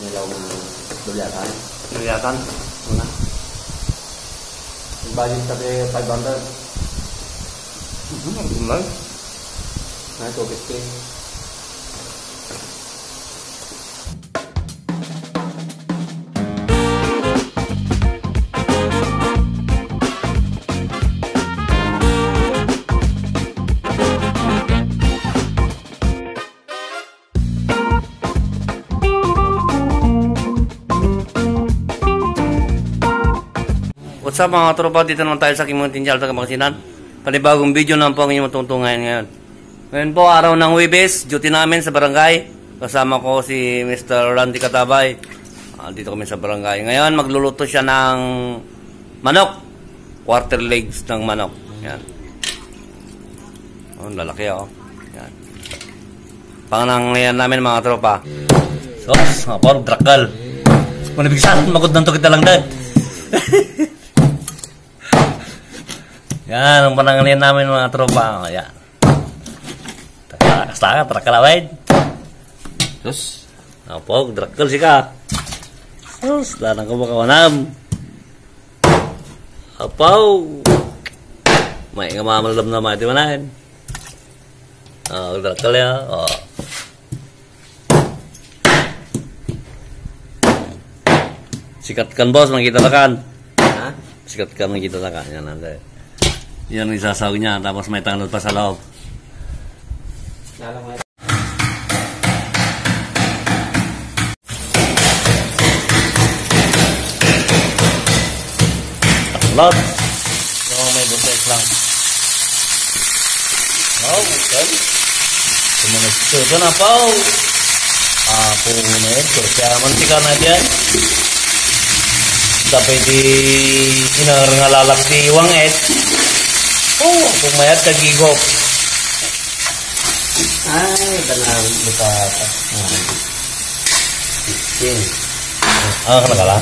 Nilaw ng dulyatan. Dulyatan. Una. Yung budget sabi 500. Gulay. Na 250. What's up mga tropa, dito naman tayo sa Kimuntin Chal, Pangasinan. Panibagong video naman po ang inyong matutungtungan ngayon. Ngayon po, araw ng Huwebes, duty namin sa barangay. Kasama ko si Mr. Randy Katabay. Dito kami sa barangay. Ngayon, magluluto siya ng manok. Quarter legs ng manok. Yan. Oh, lalaki oh. Yan. Panganang namin mga tropa. Sos, mga pork drakal. Manibigsan, magod ng to kita lang dad. Yan, ang pananganin namin mga tropa. Yan. Takas-takas, trakalawid. Terus, napog, drakal sika. Terus, danang ko makawanam. Apaw. May nga mamalam na mati manahin. Drakal ya. Sikat kan bos, makita kan. Ha? Sikat kan makita kan. Yan nanday. Yan ang isasaw niya, tapos may tanglad pa sa loob. Tanglad. So, may buses lang. Oh, okay. Sumunod ito na po. Punit. Kaya mantika na dyan. Tapos di inangalalak di wanget. Oh, pumayat kagigop. Ay, tanang butata. Sing. Kalakala?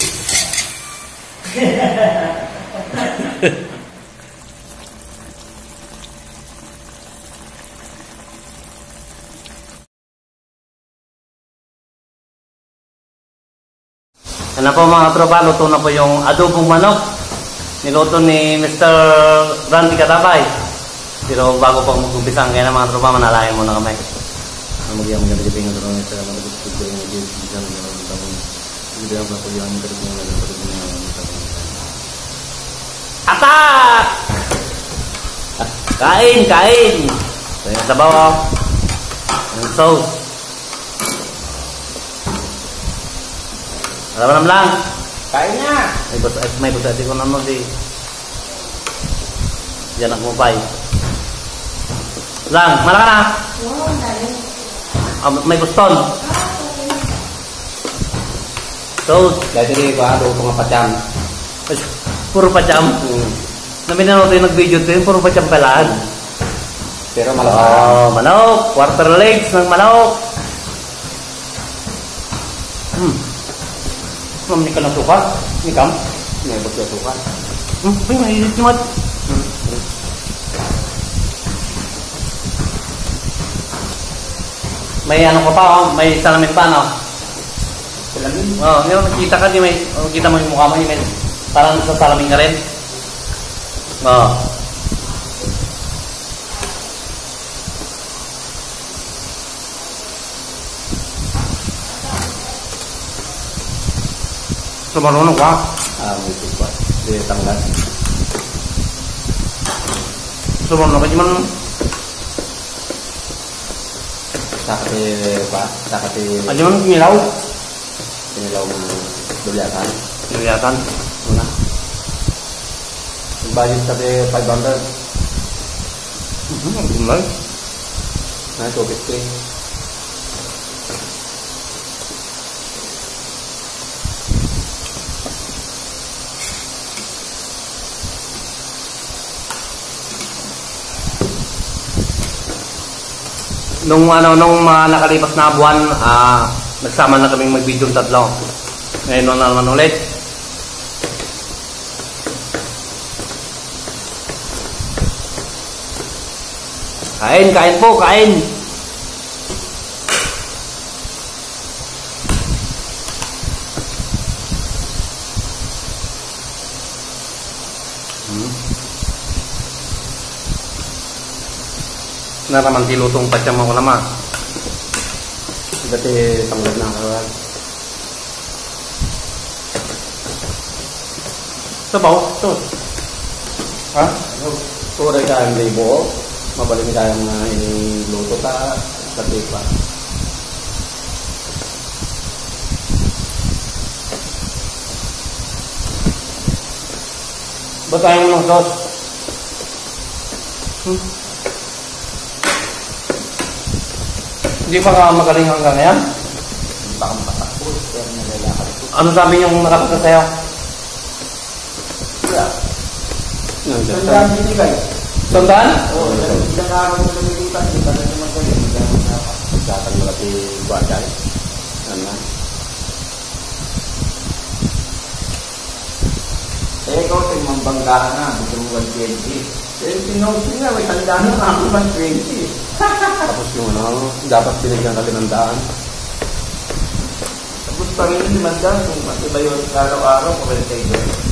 Ano po mga tropa, luto na po yung adobong manok. Niluto ni Mr. Randy Katabay. Pero bago pa mag-umpisang kaya na mga tropa, manalayan muna kami. Mag-iang magandang ito ng Mr. Atak! Kain! Kain! So yung sabaw oh. Yung sauce. Alam lang. Kain na! May busati ko naman si yan ang kumapay. Lang, malaka na. May buston. So, dahil hindi ko ado kung mapacham. puro pacham. Namin na natin nag-video ito, puro pacham pelaan. Pero malaka. Oh, manok. Quarter legs ng manok. Mamni ka ng suka? Ikam? May buto suka. Ay, mainit naman. May ano ka pa, oh? May salamin pa, no? Salamin? Oh, ngayon nakita ka, di may, nakita mo yung mukha mo, may, parang sa salamin ka rin. Oh. So, marunong ka? May suka. Di tanggal. So, marunong ka, di man, Sakati pa. Sakati. di man kinilaw? Nilaw ng dulyatan. Dulyatan. Una. Yung budget sabi 500. Gulay. Na 250. Nung mga nakalipas na buwan, nagsama na kaming mag-video tatlo. Ngayon na naman ulit. Kain, kain po, kain. na naman tilutong patyam ako naman. Dati tanggap na kawan. Sabaw, to. Ha? Pura ka ang libo. Mabaling kayang iluto ka sa tipa. Ba't tayo mo ng sauce? Hindi pa ka magaling hanggang ngayon? Baka makatakbo. Pero nalalakad ko. Ano sabi niyong nakapagka sa'yo? Wala. Sandaan binigay. Sandaan? Oo, isang araw na lumilipat, hindi pa na naman kayo. Datang malaki bagay. Ano? Eh, ikaw, tingmambangga ka na. Gusto mo 120. Eh, pinosin nga, may tandaan na ako 120. Tapos yung ano, dapat binigyan ka 500. Tapos pa rin yung 500, kung matiba yun araw-araw, kung may kayo.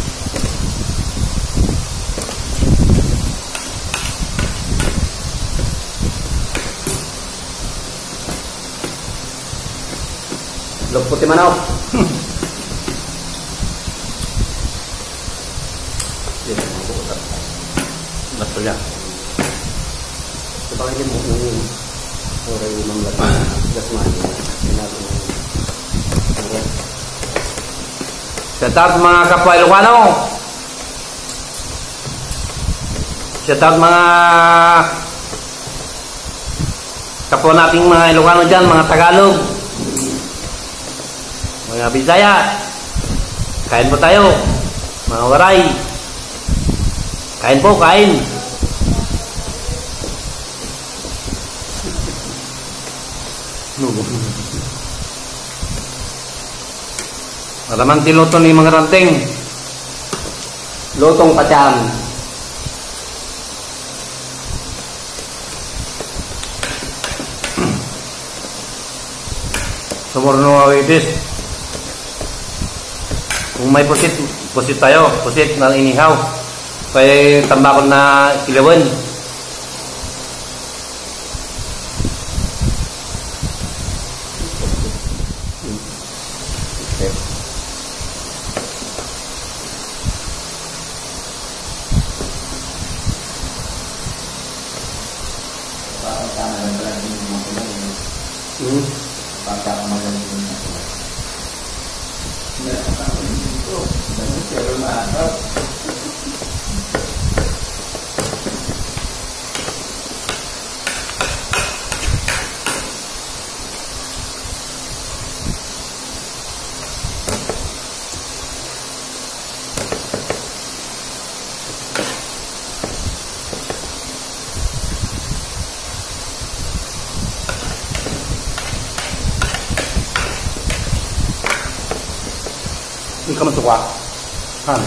Lagputi manaw. Yan ang mga bukas. Bato yan. Sabagay mo yung oray ng lasman. Sinabi mo. Shout out mga kapwa Ilocano. Shout out mga kapwa nating mga Ilocano dyan, mga Tagalog, mga Bisaya. Kain po tayo, mga Waray. Kain po, kain. Maraman tiluto ni mga ranting. Lotong patyam. Sumurno awibis. Kung may pusit, pusit tayo. Pusit na inihaw. Kaya tambakon na ilawan. Okay. Parang sana lang talaga yung mga kulay. Parang magaling yung mga kulay. Meron ako dito. Pero maaraw. Hindi ka masuka. Han.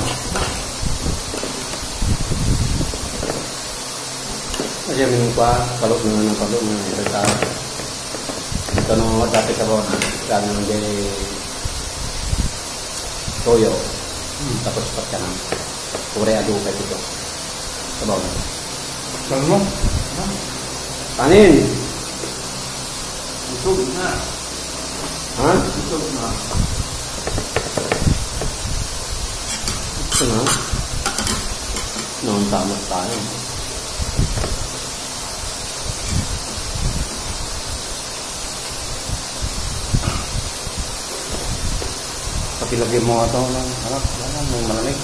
Kasi yung palok na palok na ito. Ito no, dati ka ba na kami nang toyo. Tapos patya na. Pure adu ka dito. Sabaw na. Saan mo? Panin! Busog na. Ha? Busog na. Ito na. Noon tama tayo. Pakilagay mo ito ng anak. Wala, may malamig.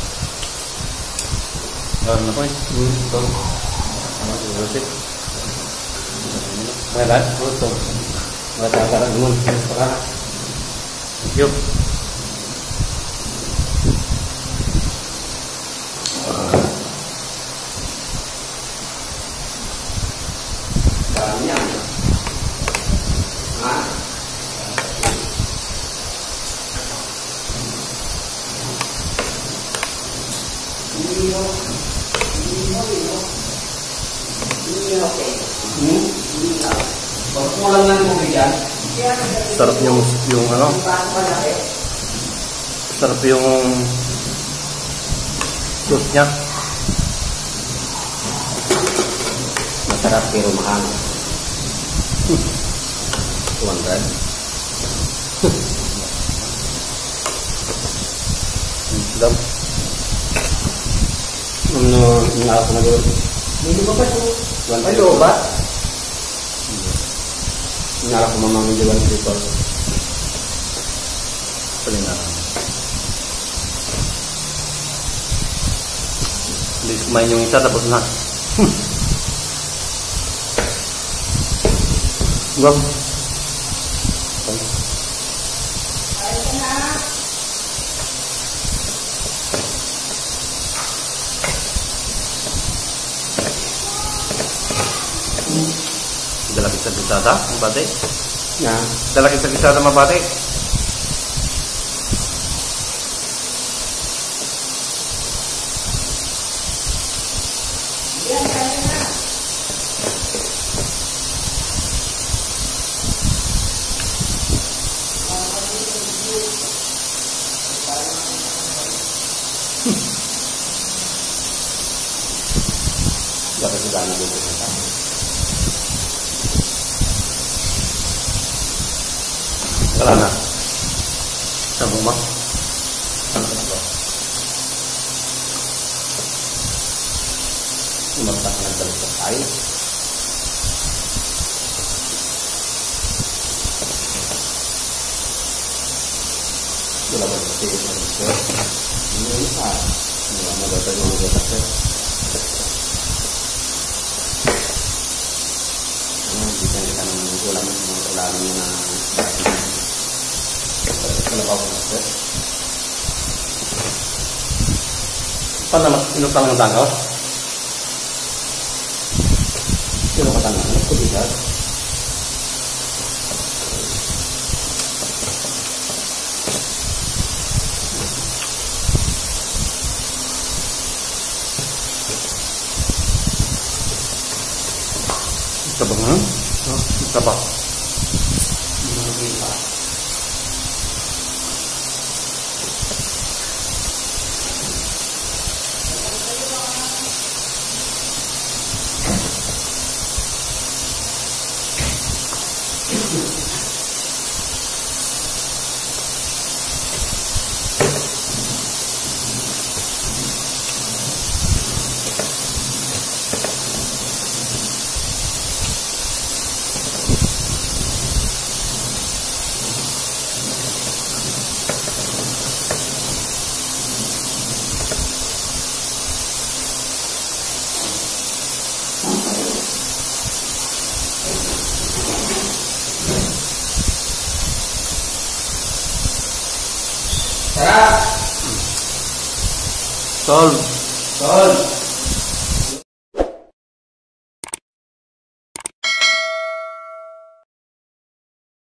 Gawin na po eh. Ito. Rosip. May lahat? Ito. Matakaran naman. Baka. Yuk. Dami yan. Ha? Kulang lang mo bigyan. Sarap yung ano? Sarap yung sauce niya. Masarap pero mahal. 200. Sedap. Ano, nangarap na doon. Hindi ba pa ito? May 1 lobat? Nangarap ko mamang di 1 people. Paling na. Please kumain yung isa tapos na. Gam. Dala kita kisada, mabate. Na, Dala kita kisada, mabate. dapat juga na dito. Wala na. Sabong ba? Umagta ka nagdalo sa tayo. Wala ba sa tayo sa dito? Ano yung pa? Wala na ba tayo mga gatas eh? Bisa kita mengulang na kalabaw ko na sir. Paano mas inutang ng tangkaw? Sino ka tangan? Ano ko bisa? Sabong ha? Sabong. Sarap! Tol. Tol!